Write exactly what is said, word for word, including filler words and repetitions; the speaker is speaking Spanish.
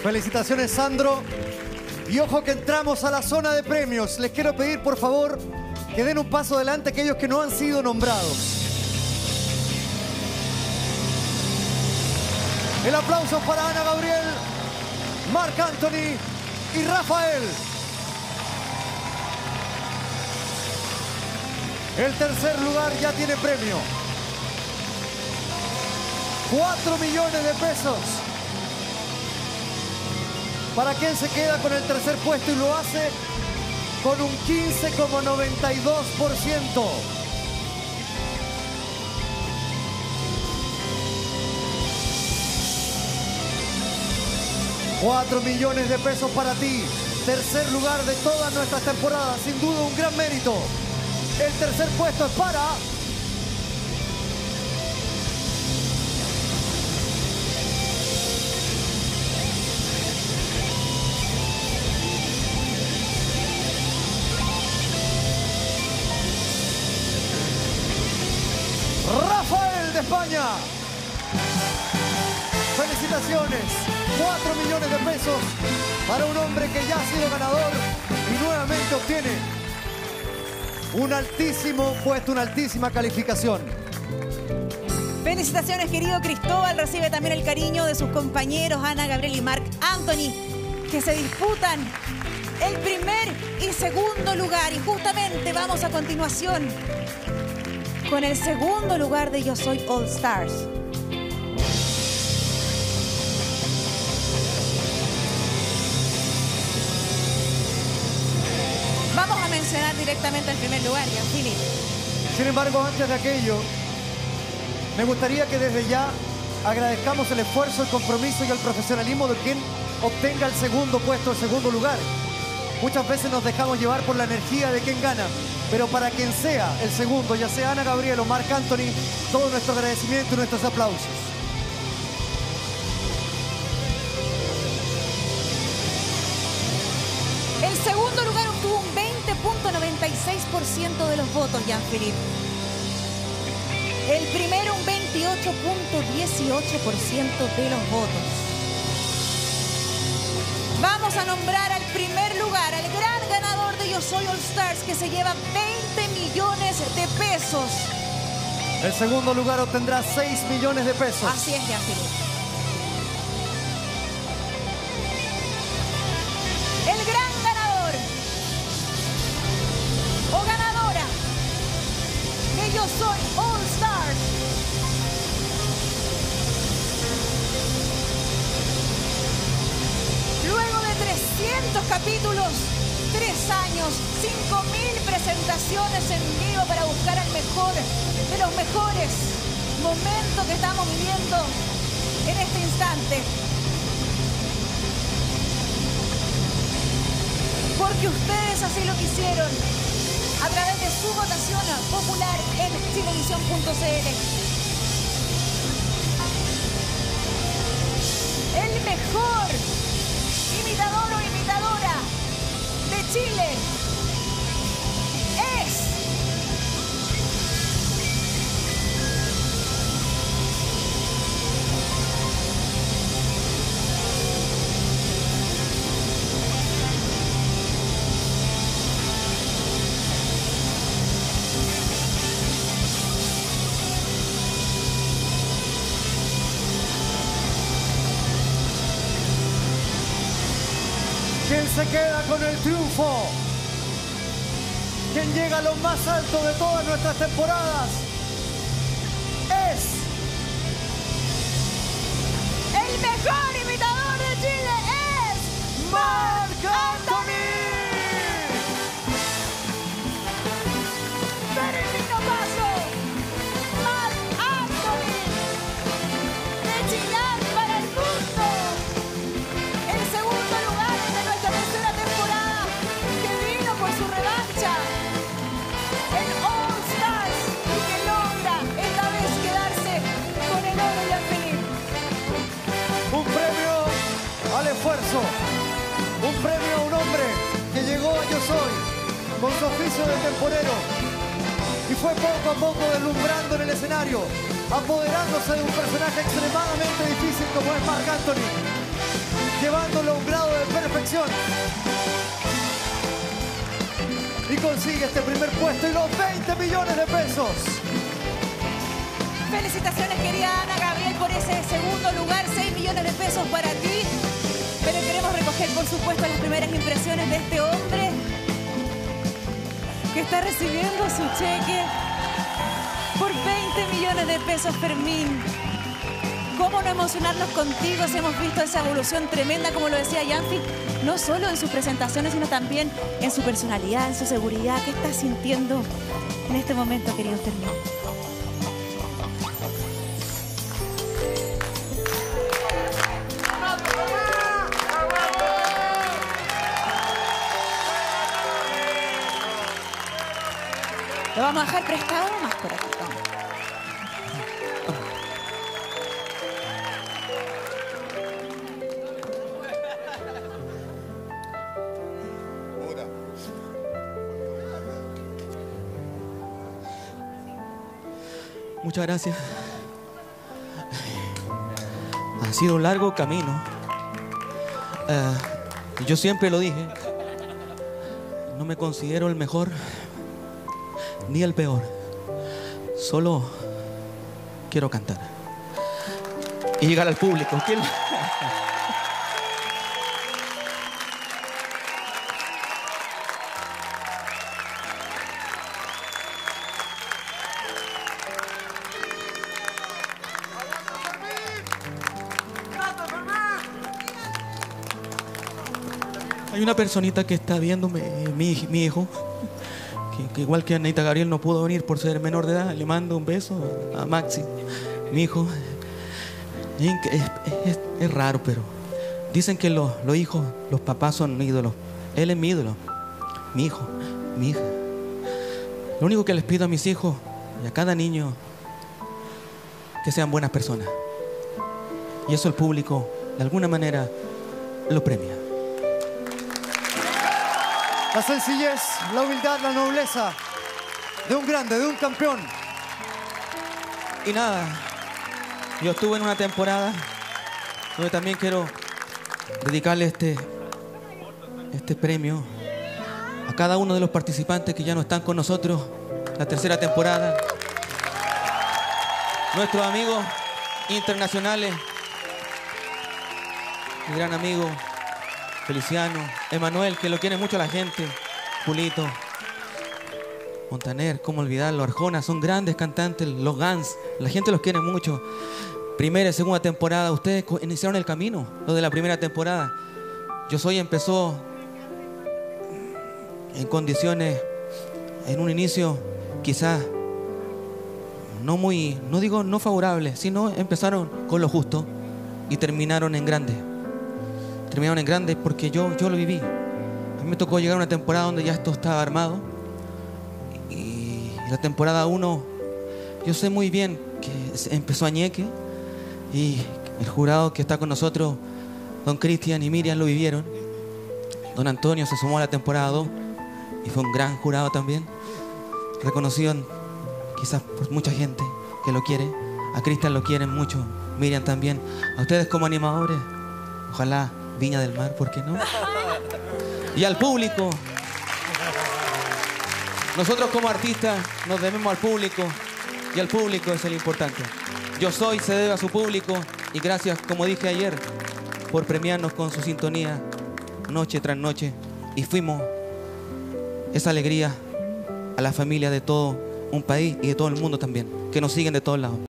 Felicitaciones, Sandro. Y ojo que entramos a la zona de premios. Les quiero pedir, por favor, que den un paso adelante aquellos que no han sido nombrados. El aplauso para Ana Gabriel, Marc Anthony y Rafael. El tercer lugar ya tiene premio. Cuatro millones de pesos. ¿Para quién se queda con el tercer puesto y lo hace con un quince coma noventa y dos por ciento? Cuatro millones de pesos para ti. Tercer lugar de todas nuestras temporadas. Sin duda un gran mérito. El tercer puesto es para... Rafael de España. Felicitaciones. Cuatro millones de pesos para un hombre que ya ha sido ganador y nuevamente obtiene un altísimo puesto, una altísima calificación. Felicitaciones, querido Cristóbal. Recibe también el cariño de sus compañeros Ana Gabriel y Marc Anthony, que se disputan el primer y segundo lugar. Y justamente vamos a continuación con el segundo lugar de Yo Soy All Stars. Vamos a mencionar directamente el primer lugar, Jean-Philippe. Sin embargo, antes de aquello, me gustaría que desde ya agradezcamos el esfuerzo, el compromiso y el profesionalismo de quien obtenga el segundo puesto, el segundo lugar. Muchas veces nos dejamos llevar por la energía de quien gana, pero para quien sea el segundo, ya sea Ana Gabriel o Marc Anthony, todo nuestro agradecimiento y nuestros aplausos. El segundo lugar obtuvo un veinte punto noventa y seis por ciento de los votos, Jean-Philippe. El primero un veintiocho punto dieciocho por ciento de los votos. Vamos a nombrar al primer lugar, al gran ganador de Yo Soy All Stars, que se lleva veinte millones de pesos. El segundo lugar obtendrá seis millones de pesos. Así es, Jean-Philippe. El gran ganador o ganadora de Yo Soy All Stars luego de trescientos capítulos, tres años, cinco mil presentaciones en vivo para buscar al mejor de los mejores momentos que estamos viviendo en este instante. Porque ustedes así lo quisieron a través de su votación popular en chilevisión punto c l. El mejor imitador o imitadora de Chile es... ¿Quién se queda con el triunfo? ¿Quién llega a lo más alto de todas nuestras temporadas? Es... el mejor imitador de Chile es... Marc Anthony. Peregrino paso, Marc Anthony, de Chillán para el mundo. El segundo lugar de nuestra tercera temporada, que vino por su revancha en All Stars y que logra esta vez quedarse con el oro, Jean-Philippe. Un premio al esfuerzo. Un premio a un hombre que llegó a Yo Soy con su oficio de temporero y fue poco a poco deslumbrando en el escenario, apoderándose de un personaje extremadamente difícil como es Marc Anthony. llevándolo a un grado de perfección. Y consigue este primer puesto y los veinte millones de pesos. Felicitaciones, querida Ana Gabriel, por ese segundo lugar, seis millones de pesos para ti. Pero queremos recoger, por supuesto, las primeras impresiones de este hombre que está recibiendo su cheque por veinte millones de pesos, Fermín. ¿Cómo no emocionarnos contigo si hemos visto esa evolución tremenda, como lo decía Yanfi, no solo en sus presentaciones, sino también en su personalidad, en su seguridad? ¿Qué estás sintiendo en este momento, querido Fermín? Lo vamos a dejar prestado más por aquí. Vamos. Muchas gracias. Ha sido un largo camino. Uh, yo siempre lo dije. No me considero el mejor ni el peor. Solo quiero cantar y llegar al público. ¿Quién? Hay una personita que está viéndome, mi, mi hijo, que, que igual que Anita Gabriel no pudo venir por ser menor de edad. Le mando un beso a Maxi, mi hijo. Es, es, es raro, pero dicen que los, los hijos, los papás son ídolos. Él es mi ídolo, mi hijo, mi hija. Lo único que les pido a mis hijos y a cada niño, que sean buenas personas. Y eso el público, de alguna manera, lo premia. La sencillez, la humildad, la nobleza de un grande, de un campeón. Y nada, yo estuve en una temporada donde también quiero dedicarle este, este premio a cada uno de los participantes que ya no están con nosotros. La tercera temporada. Nuestros amigos internacionales. Mi gran amigo Feliciano, Emanuel, que lo quiere mucho la gente, Julito, Montaner, cómo olvidarlo, Arjona, son grandes cantantes, los Guns, la gente los quiere mucho. Primera y segunda temporada, ustedes iniciaron el camino, lo de la primera temporada. Yo Soy empezó en condiciones, en un inicio quizás no muy, no digo no favorables, sino empezaron con lo justo y terminaron en grande. Terminaron en grande porque yo, yo lo viví. A mí me tocó llegar a una temporada donde ya esto estaba armado. Y la temporada uno, yo sé muy bien que empezó Añeque. Y el jurado que está con nosotros, don Cristian y Miriam, lo vivieron. Don Antonio se sumó a la temporada dos y fue un gran jurado también. Reconocido quizás por mucha gente que lo quiere. A Cristian lo quieren mucho, Miriam también. A ustedes como animadores, ojalá Viña del Mar, ¿por qué no? Y al público. Nosotros como artistas nos debemos al público y el público es el importante. Yo Soy se debe a su público y gracias, como dije ayer, por premiarnos con su sintonía noche tras noche. Y fuimos esa alegría a la familia de todo un país y de todo el mundo también, que nos siguen de todos lados.